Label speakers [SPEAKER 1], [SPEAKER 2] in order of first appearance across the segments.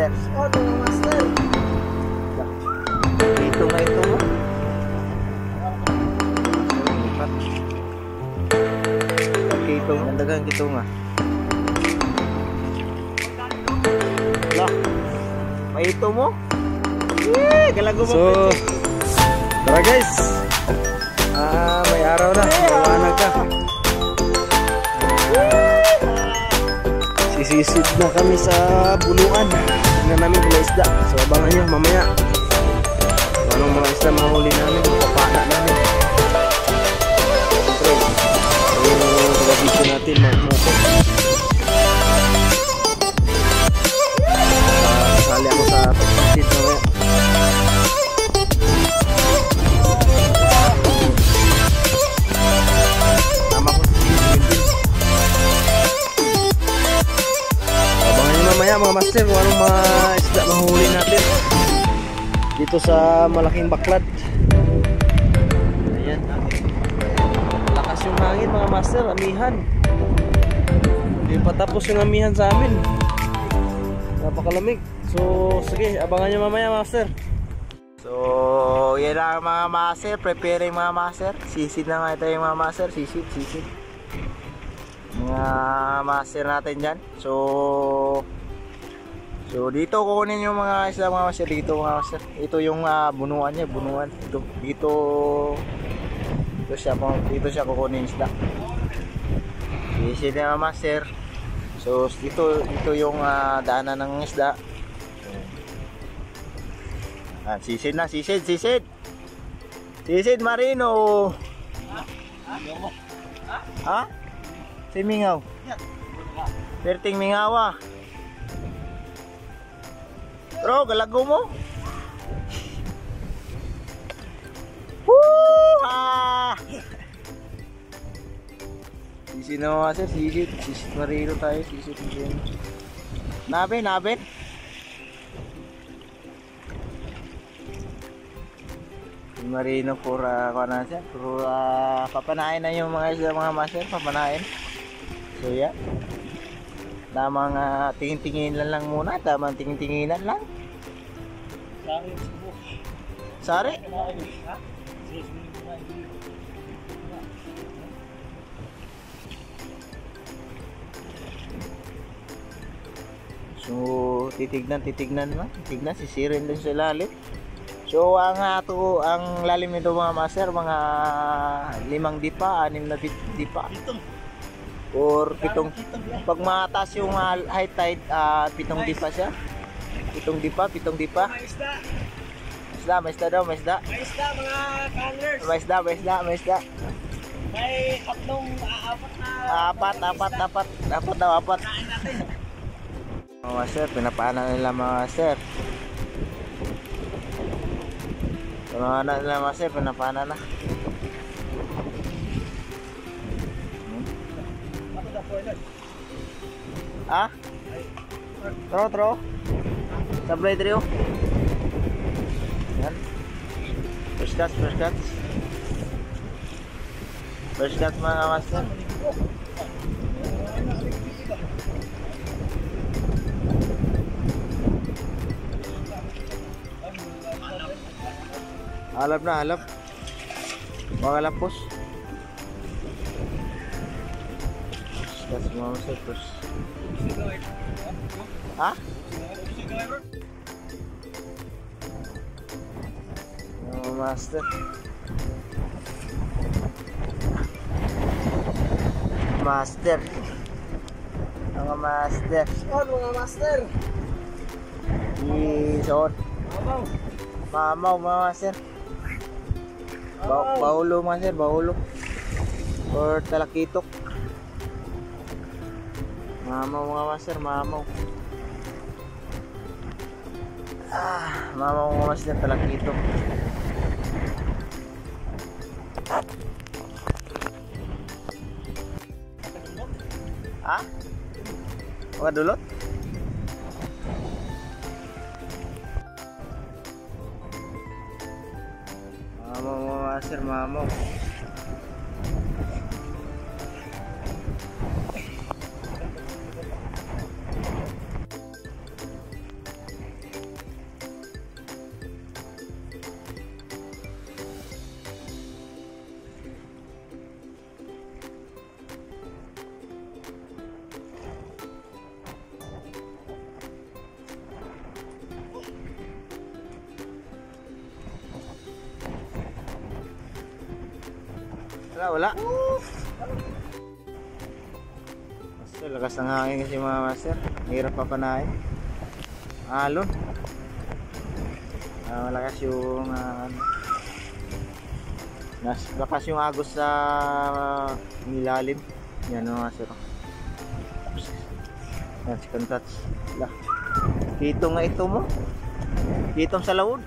[SPEAKER 1] master. Oh, mga master. Ito nga ito mo. Ito nga, dagang ito nga. Lah, may ito mo? Galago mo. So, tara guys. May araw na. Mawanag ka. Sisisid na kami sa buluan. Tingnan namin kung may isda. So abangan nyo mamaya. So, anong mga isda mahuli namin, mapapana namin. Siyempre, yung tradisyon natin magmoto. Kasali ako sa pagsisid mamaya. Mga master, kung anong mga isda mahuli natin dito sa malaking baklad. Ayan, lakas yung hangin mga master, amihan. Hindi pa tapos yung amihan sa amin, napakalamig. So sige, abangan nyo mamaya master. So yan lang mga master, preparing mga master. Sisid na nga ito yung mga master, sisid mga master natin dyan. So dito kukunin yung mga isla mga master, dito mga master. Ito yung bunuan niya, bunuan. Dito siya kukunin isla. Sisid na mga master. So dito yung daanan ng isda. Sisid na, sisid Marino. Ha? Si Mingaw. Perting Mingawa. Bro, galago mo? Woo! Sisid na mga sir, sisid Marino tayo, sisid. Nabin. Marino pura kanan siya, pura papanain na yung mga isla mga master, papanain. So yeah. Tamang tingin-tinginan lang muna, tamang tingin-tinginan lang. Sari? So titignan sisirin din sa ilalim. So ang lalim nito mga master, mga 5 dipa, 6 na dipa. Or 7. Pag mataas yung high tide, 7 dipa siya. 7 dipa. May isda daw. May isda mga anglers. May isda. May tatlong apat. Mga master, pinapaanan nila mga master. Pinapaanan nila mga master, pinapaanan na. Tro. Sablay trio. Yan. First cuts mga master. Halap. Mga lapos. That's mga master first. Master. Mga master. Mga master. Ison. Mamaw mga master. Bahulo master, bahulo. Or talakitok. Mamaw mga master, mamaw. Mamaw mga master, talakitok. Mga dulot? Mamaw mga master, mamaw.
[SPEAKER 2] Wala. Master, lakas ng hangin kasi mga master. Hirap pa panahin. Alon. Malakas yung lakas yung agos sa nilalim. Yan mga master. Yan, second touch. Lah. Kitong nga ito mo. Kitong sa lawod.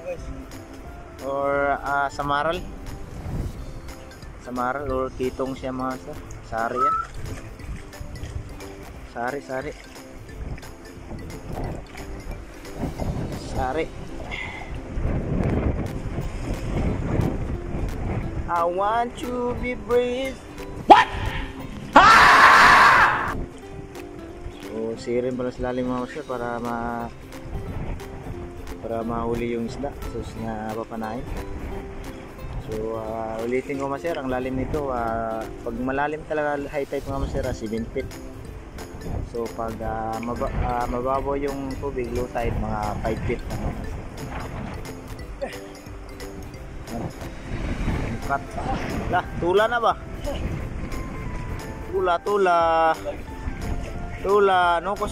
[SPEAKER 2] Or samaral. Samaral or kitong siya mga master. Sari yan. Sari. Sari. I want to be brave. What? So, sirin pala sa lalim mga master para mahuli yung isda. So, na papanain. So, ulitin ko master, ang lalim nito, pag malalim talaga high tide mga master, 7 feet. So, pag mababaw yung tubig, low tide, mga 5 feet. Cut. Lah, tula na ba? Tula, nokos.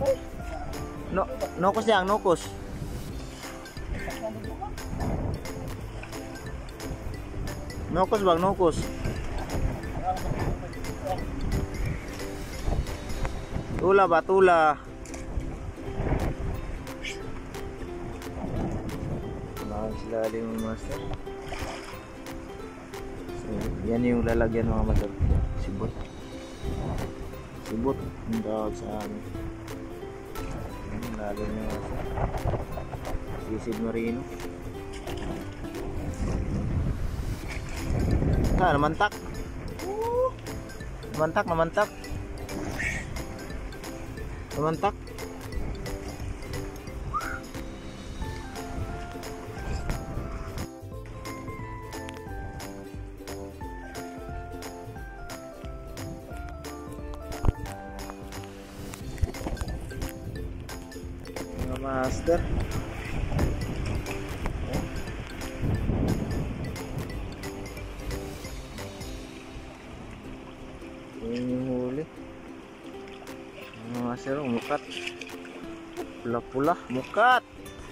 [SPEAKER 2] Nokos yang, nokos. Nokos bang, nokos. Tula ba, tula. Lalim mga master. So, yan yung lalagyan mga master. Sibot. Sibot ang tawag sa amin. Lalim yung master. Sisid marino. Namantak. Namantak. Mga master. Yan yung huli. Mga master, mukat. Pula-pula, mukat.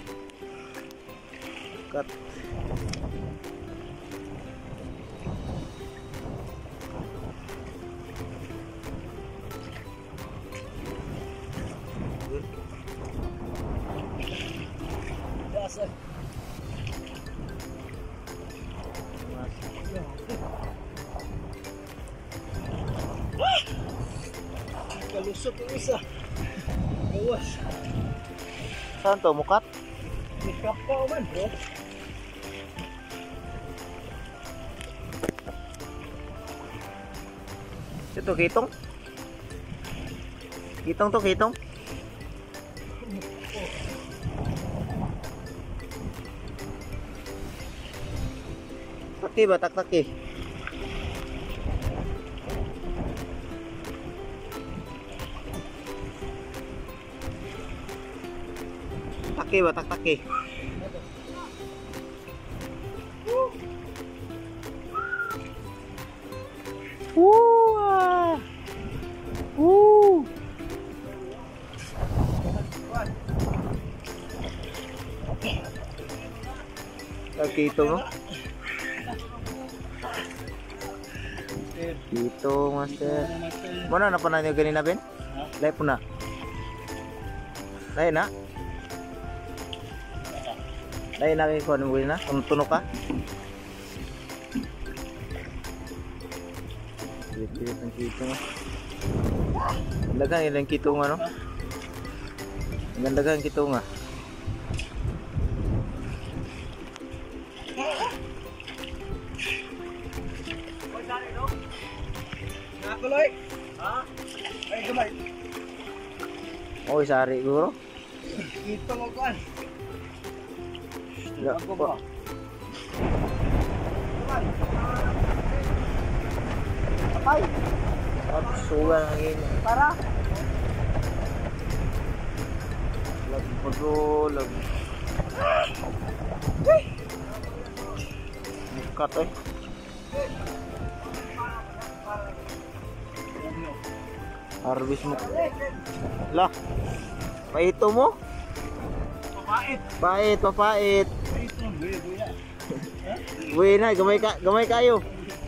[SPEAKER 1] Kalusot yung isa. Gawas.
[SPEAKER 2] Saan to, mukat?
[SPEAKER 1] May kapaw man bro.
[SPEAKER 2] Ito, kitong? Kitong? Taki ba? Tak-taki? Taki ba? Tak-taki? Kito mo? Kito master. Mana na pa na niyo ganina Ben? Lai po na. Lai na? Lai na kayo kung ano na? Kung tunog ka? Pilit ang kito mo. Dagan ilang kito nga no? Ang dagan kito nga.
[SPEAKER 1] Nakuloy. Ha? Ay gamay.
[SPEAKER 2] Oy sari guro.
[SPEAKER 1] Ito mo kuan.
[SPEAKER 2] Ya po.
[SPEAKER 1] Apay.
[SPEAKER 2] Sugan ang ini.
[SPEAKER 1] Para.
[SPEAKER 2] Lag. Cut eh. Harvest mo. Lah. Paito mo?
[SPEAKER 1] Papait.
[SPEAKER 2] Pait, papait. Buhay na, gamay kayo.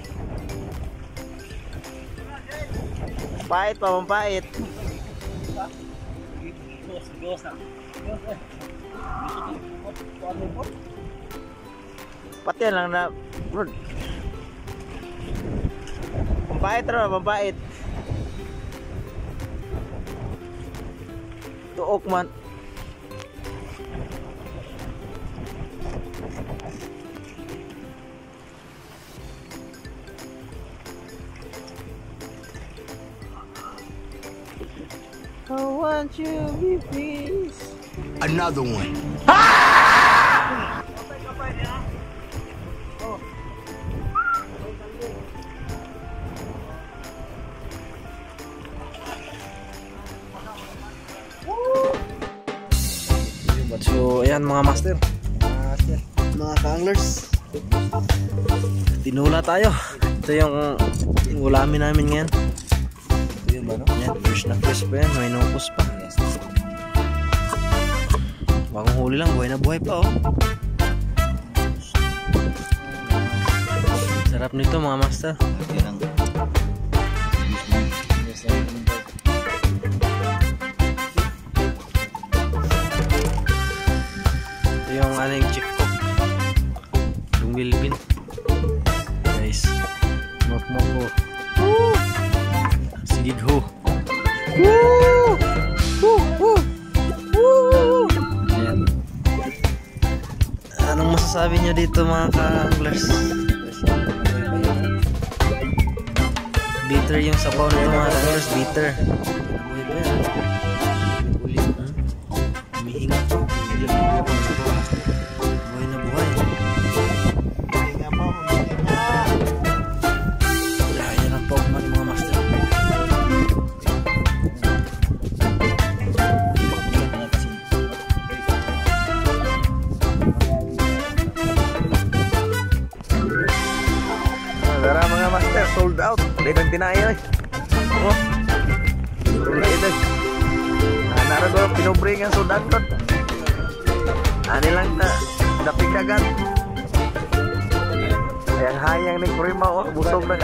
[SPEAKER 2] Pait pa, pampait. Pati yan lang na, bro. Pampait rin, pampait. Tuok man. I want you to be please.
[SPEAKER 3] Another one.
[SPEAKER 1] So ayan mga master, mga ka-anglers, tinula tayo. Ito yung ulamin namin ngayon. Yan, fresh na fresh pa yan, may nukos pa. Bagong huli lang, buhay na buhay pa oh. Sarap nito mga master. Ito yung aning chickcock, yung bilbin guys. Mokmoko, sigigho. Ayan. Anong masasabi nyo dito mga ka-anglers? Bitter yung sabaw nito mga ka-anglers, bitter. Buhay ba yan? Humihinga po. Buhay na buhay. Yan ang pogman mga master. Tara mga master, sold out. Ulit ang tinaya eh. Oh, ulit eh. Naroon ko, pinubring ang sold out ko. Ani lang na, napikagan. Hayang-hayang ni Kurima oh, busog na.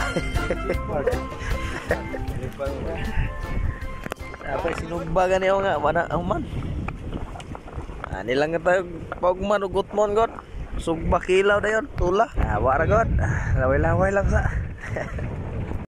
[SPEAKER 1] Apa sinugbagan niyo nga, mana ang man. Ani lang tayo pagman ugot mon god. Sugba kilaw dayon, tula. Wara god. Laway-laway lang sa.